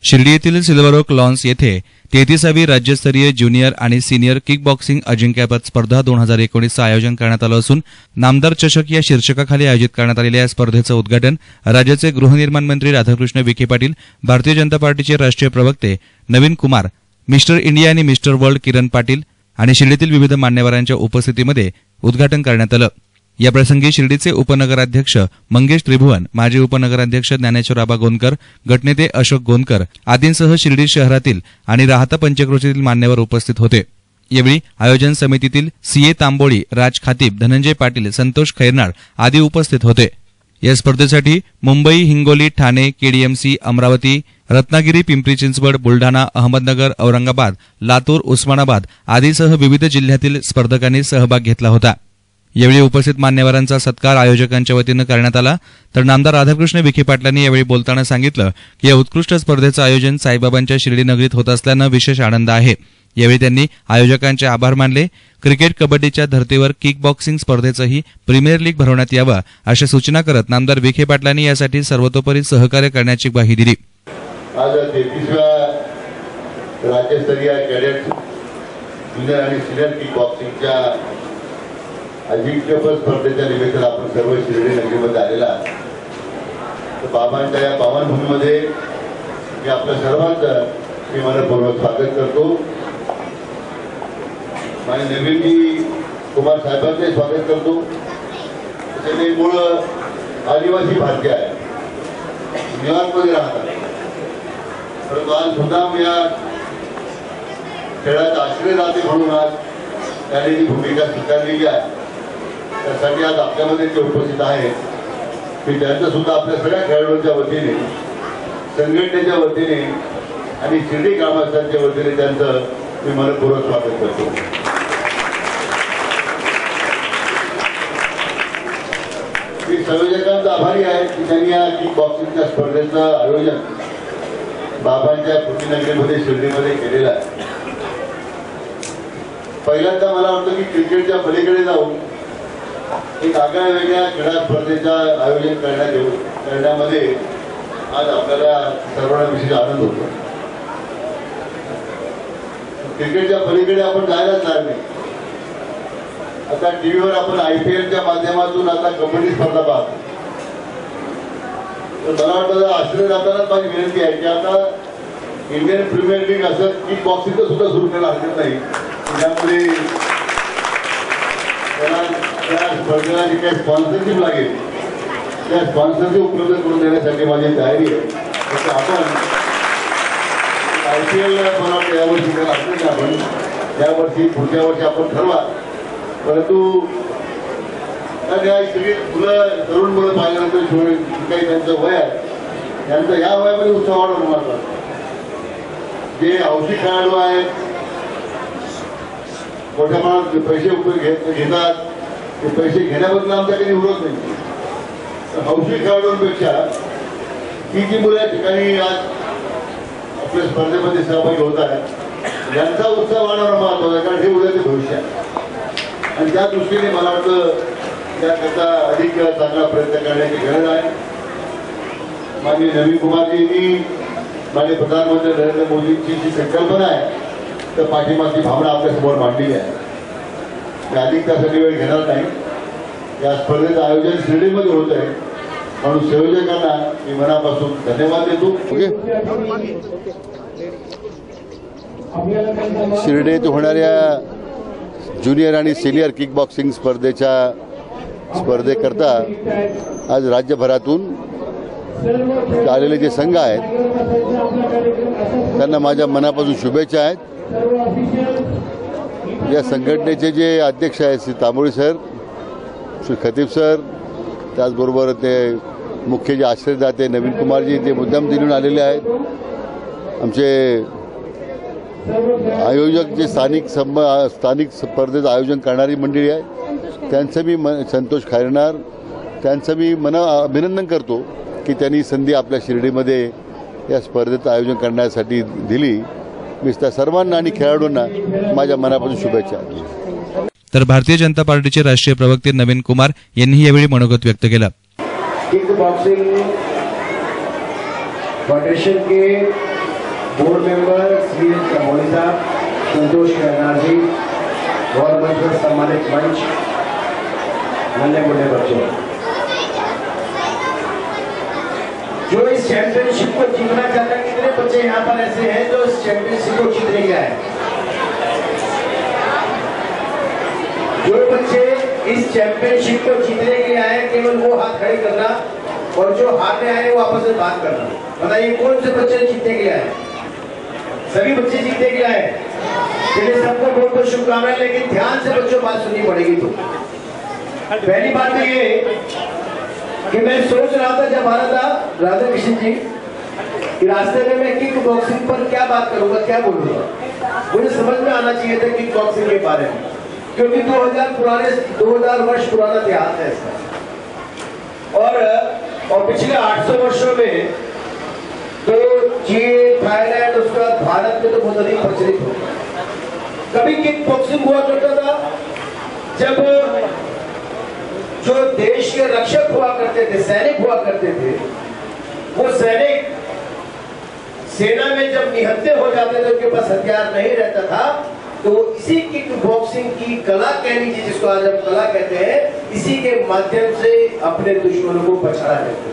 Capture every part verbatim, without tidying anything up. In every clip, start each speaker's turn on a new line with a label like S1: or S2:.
S1: शिर्डी येथील silver okay lawns येथे तेहतीसावी राज्यस्तरीय ज्युनियर आणि सिनियर किक बॉक्सिंग अजिंक्यपद स्पर्धा दोन हजार एकोणीसचं आयोजन करण्यात आलं असून नामदार चषक या शीर्षकाखाली आयोजित करण्यात आलेल्या या स्पर्धेचं उद्घाटन राज्याचे गृहनिर्माण मंत्री राधाकृष्ण विखे पाटील, भारतीय जनता पार्टीचे राष्ट्रीय प्रवक्ते नवीन कुमार, मिस्टर इंडिया आणि मिस्टर वर्ल्ड किरण पाटील आणि शिर्डीतील विविध मान्यवरांच्या उपस्थितीमध्ये उद्घाटन करण्यात आलं। या प्रसंगी शिर्डीचे उपनगराध्यक्ष मंगेश त्रिभुवन, माजी उपनगराध्यक्ष ज्ञानेश्वर आबा गोंदकर, गटनेते अशोक गोंदकर आदींसह शिर्डी शहरातील आणि राहता पंचक्रोशीतील मान्यवर उपस्थित होते। यावेळी आयोजन समितीतील सीए तांबोळी, राज खातीब, धनंजय पाटील, संतोष खैरनाळ आदी उपस्थित होते। या स्पर्धेसाठी मुंबई, हिंगोली, ठाणे, केडीएमसी, अमरावती, रत्नागिरी, पिंपरी चिंचवड, बुलढाणा, अहमदनगर, औरंगाबाद, लातूर, उस्मानाबाद आदीसह विविध जिल्ह्यातील स्पर्धकांनी सहभाग घेतला होता। यावेळी उपस्थित मान्यवरांचा सत्कार आयोजकांच्या वतीनं करण्यात आला। तर नामदार राधाकृष्ण विखे पाटलांनी यावेळी बोलताना सांगितलं की या उत्कृष्ट स्पर्धेचं आयोजन साईबाबांच्या शिर्डी नगरीत होत असल्यानं विशेष आनंद आहे। यावेळी त्यांनी आयोजकांचे आभार मानले। क्रिकेट, कबड्डीच्या धर्तीवर किक बॉक्सिंग स्पर्धेचंही प्रीमियर लीग भरवण्यात यावं अशा सूचना करत नामदार विखे पाटलांनी यासाठी सर्वतोपरी सहकार्य करण्याची ग्वाही दिली।
S2: आज तेहतीसव्या राज्यस्तरीय कॅडेट ज्युनियर आणि सिनियर किक बॉक्सिंगच्या अजिंक्यपद स्पर्धेच्या निमित्तानं आपण सर्व शिर्डी नगरीमध्ये आलेला तर बाबांच्या या पावनभूमीमध्ये मी आपल्या सर्वांचं मी मनपूर्वक स्वागत करतो। माझे नवीन मी कुमार साहेबांचे स्वागत करतो। त्याचे मूळ आदिवासी भारतीय आहे, न्यूयॉर्कमध्ये राहतात, परंतु आज सुद्धा या खेळाचा आश्रयदाते म्हणून आज त्यांनी जी भूमिका स्वीकारलेली आहे त्यासाठी आज आपल्यामध्ये ते उपस्थित आहेत की त्यांचं सुद्धा आपल्या सगळ्या खेळाडूंच्या वतीने, संघटनेच्या वतीने आणि शिर्डी ग्रामस्थांच्या वतीने त्यांचं मी मनपूर्वक स्वागत करतो। मी संयोजकांचा आभारी आहे की त्यांनी या किक बॉक्सिंगच्या स्पर्धेचं आयोजन बाबांच्या कृतीनगरीमध्ये शिर्डीमध्ये केलेलं आहे। पहिल्यांदा मला वाटतं की क्रिकेटच्या पलीकडे जाऊन एक आगळ्या वेगळ्या क्रीडा स्पर्धेचं आयोजन करण्यात येऊ करण्यामध्ये आज आपल्याला सर्वांना विशेष आनंद होतो। क्रिकेटच्या पलीकडे आपण जायलाच तयार नाही। आता टीव्हीवर आपण आयपीएलच्या माध्यमातून आता कबड्डी स्पर्धा पाहतो, तर मला वाटतं आश्रय जातानाच माझी विनंती आहे की आता इंडियन प्रीमियर लीग असं किक बॉक्सिंगचं सुद्धा सुरू करायला हरकत नाही। त्यामध्ये त्या स्पर्धेला जी काही स्पॉन्सरशिप लागेल त्या स्पॉन्सरशिप उपलब्ध करून देण्यासाठी माझी तयारी आहे। तर आपण आयपीएल मला वाटतं यावर्षी करायला हरकत नाही, आपण यावर्षी पुढच्या वर्षी आपण ठरवा, परंतु या सगळी मुलं तरुण मुलं पाहिल्यानंतर काही त्यांचं वय आहे त्यांचं या वयामध्ये उत्साह वाढवणं मला जे हौशी खेळाडू आहेत मोठ्या प्रमाणात पैसे घेत घेतात ते पैसे घेण्याबद्दल आमचा काही विरोध नाही, हौशी खेळाडूंपेक्षा ही जी मुलं या ठिकाणी आज आपल्या स्पर्धेमध्ये सहभागी होत आहेत यांचा उत्साह वाढवणं महत्वाचं आहे, कारण हे उद्याचे भविष्य आहे आणि त्या दृष्टीने मला वाटतं त्याकरता अधिक चांगला प्रयत्न करण्याची गरज आहे। माननीय नवीन कुमारजींनी माननीय प्रधानमंत्री नरेंद्र मोदींची जी संकल्पना आहे तर पाठिंबाची भावना आपल्यासमोर मांडलेली आहे। अधिक त्यासाठी वेळ घेणार नाही। या स्पर्धेचं आयोजन शिर्डीमध्ये होत आहे म्हणून संयोजकांना मी मनापासून धन्यवाद देतो।
S3: शिर्डी येथे होणाऱ्या ज्युनियर आणि सिनियर किक बॉक्सिंग स्पर्धेच्या स्पर्धेकरता आज राज्यभरातून आलेले जे संघ आहेत त्यांना माझ्या मनापासून शुभेच्छा आहेत। या संघटनेचे जे अध्यक्ष आहेत श्री तांबोळी सर, श्री खतीब सर, त्याचबरोबर ते मुख्य जे आश्रयदाते नवीन कुमारजी ते मुद्दाम दिलून आलेले आहेत। आमचे आयोजक जे स्थानिक संब स्थानिक स्पर्धेचं आयोजन करणारी मंडळी आहे त्यांचं मी मन संतोष खैरनाळ त्यांचं मी मन अभिनंदन करतो की त्यांनी संधी आपल्या शिर्डीमध्ये या स्पर्धेचं आयोजन करण्यासाठी दिली। मी त्या सर्वांना आणि खेळाडूंना माझ्या मनापासून शुभेच्छा।
S1: तर भारतीय जनता पार्टीचे राष्ट्रीय प्रवक्ते नवीन कुमार यांनी यावेळी मनोगत व्यक्त केलं।
S4: किक बॉक्सिंग फेडरेशन के बोर्ड मेंबर श्री तंबोली साहब, संतोष खैरनार जी और मंच पर सम्मानित मंच, नन्हे मुन्ने बच्चों, जो इस चैंपियनशिप को जीतना चाहते हैं, कितने बच्चे यहाँ पर ऐसे हैं जो इस चैंपियनशिप को जीतने गया है? जो बच्चे इस चैंपियनशिप को जीतने के लिए आए, केवल वो हाथ खड़े करना, और जो हारने आए वो आपस में बात करना। बताइए कौन से बच्चे जीतने के लिए आए? सभी बच्चे जीतने के लिए आए। चलिए सबको बहुत बहुत शुभकामनाएं, लेकिन ध्यान से बच्चों बात सुननी पड़ेगी। तो पहली बात तो ये कि मैं सोच रहा था जब आ रहा था राधा कृष्ण जी कि रास्ते में मैं किक बॉक्सिंग पर क्या बात करूंगा, क्या बोलूंगा। मुझे समझ में आना चाहिए था किक बॉक्सिंग के बारे में, क्योंकि दो हज़ार पुराने दो हज़ार वर्ष पुराना इतिहास है इसका, और और पिछले आठ सौ वर्षों में तो चीन, थाईलैंड, उसके बाद भारत में तो बहुत अधिक प्रचलित हो। कभी किक बॉक्सिंग हुआ करता था जब जो देश के रक्षक हुआ करते थे, सैनिक हुआ करते थे, वो सैनिक सेना में जब निहत्थे हो जाते थे, उनके पास हथियार नहीं रहता था, तो इसी किक बॉक्सिंग की कला कह लीजिए, जिसको आज हम कला कहते हैं, इसी के माध्यम से अपने दुश्मनों को पछाड़ा जाते हैं।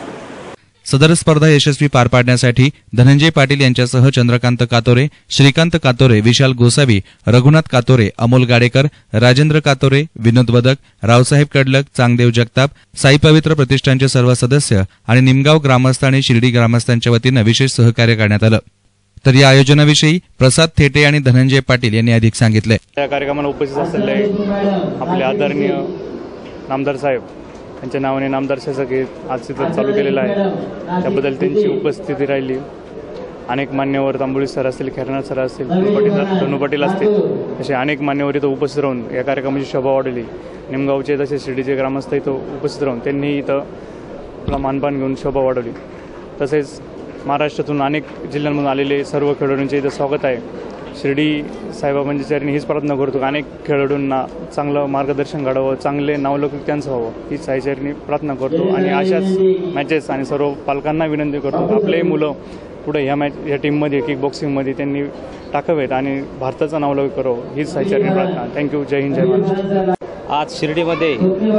S1: सदर स्पर्धा यशस्वी पार पाडण्यासाठी धनंजय पाटील यांच्यासह चंद्रकांत कातोरे, श्रीकांत कातोरे, विशाल गोसावी, रघुनाथ कातोरे, अमोल गाडेकर, राजेंद्र कातोरे, विनोद बदक, रावसाहेब कडलक, चांगदेव जगताप, साई पवित्र प्रतिष्ठानचे सर्व सदस्य आणि निमगाव ग्रामस्थ आणि शिर्डी ग्रामस्थांच्या वतीनं विशेष सहकार्य करण्यात आलं। तर या आयोजनाविषयी प्रसाद थेटे आणि धनंजय पाटील यांनी अधिक सांगितले।
S5: या कार्यक्रमाला उपस्थित असलेले आपले आदरणीय नामदार साहेब यांच्या नावाने नामदार शासक आज तिथं चालू केलेलं आहे, त्याबद्दल त्यांची उपस्थिती राहिली। अनेक मान्यवर, तांबोळी सर असतील, खैरनार सर असतील, धनु पाटील असतील, असे अनेक मान्यवर इथं उपस्थित राहून या कार्यक्रमाची शोभा वाढवली। निमगावचे तसे शिर्डीचे ग्रामस्थ इथं उपस्थित राहून त्यांनी इथं आपला मानपान घेऊन शोभा वाढवली। तसेच महाराष्ट्रातून अनेक जिल्ह्यांमधून आलेले सर्व खेळाडूंचे इथं स्वागत आहे। शिर्डी साईबाबांच्या चरणी हीच प्रार्थना करतो की अनेक खेळाडूंना चांगलं मार्गदर्शन घडावं, चांगले नावलौकिक त्यांचं व्हावं, ही साईचरणी प्रार्थना करतो। आणि अशाच मॅचेस आणि सर्व पालकांना विनंती करतो आपले मुलं पुढे ह्या मॅच या टीममध्ये किक बॉक्सिंगमध्ये त्यांनी टाकावेत आणि भारताचं नावलौकिक करावं, हीच साईचरणी प्रार्थना। थँक्यू, जय हिंद, जय महाराष्ट्र।
S6: आज शिर्डीमध्ये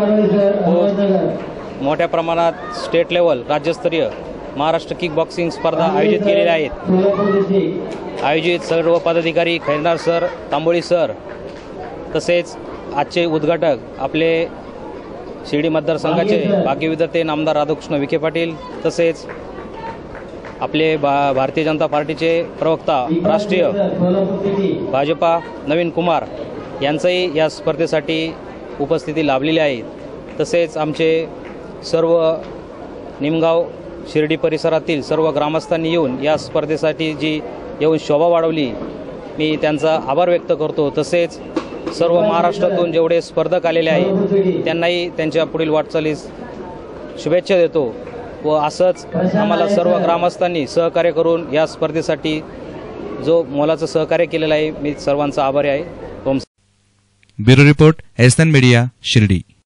S6: मोठ्या प्रमाणात स्टेट लेवल, राज्यस्तरीय महाराष्ट्र किक बॉक्सिंग स्पर्धा आयोजित केलेल्या आहेत। आयोजित सर्व पदाधिकारी, खैरनार सर, तांबोळी सर, तसेच आजचे उद्घाटक आपले शिर्डी मतदारसंघाचे भाग्यविधाते नामदार राधाकृष्ण विखे पाटील, तसेच आपले भा भारतीय जनता पार्टीचे प्रवक्ता राष्ट्रीय भाजपा नवीन कुमार यांचंही या स्पर्धेसाठी उपस्थिती लाभलेली आहे। तसेच आमचे सर्व निमगाव शिर्डी परिसरातील सर्व ग्रामस्थांनी येऊन या स्पर्धेसाठी जी येऊन शोभा वाढवली, मी त्यांचा आभार व्यक्त करतो। तसेच सर्व महाराष्ट्रातून जेवढे स्पर्धक आलेले आहेत त्यांनाही त्यांच्या पुढील वाटचालीस शुभेच्छा देतो व असंच आम्हाला सर्व ग्रामस्थांनी सहकार्य करून या स्पर्धेसाठी जो मोलाचं सहकार्य केलेलं आहे, मी सर्वांचा आभारी आहे।
S1: Bureau report, S N media, Shirdi.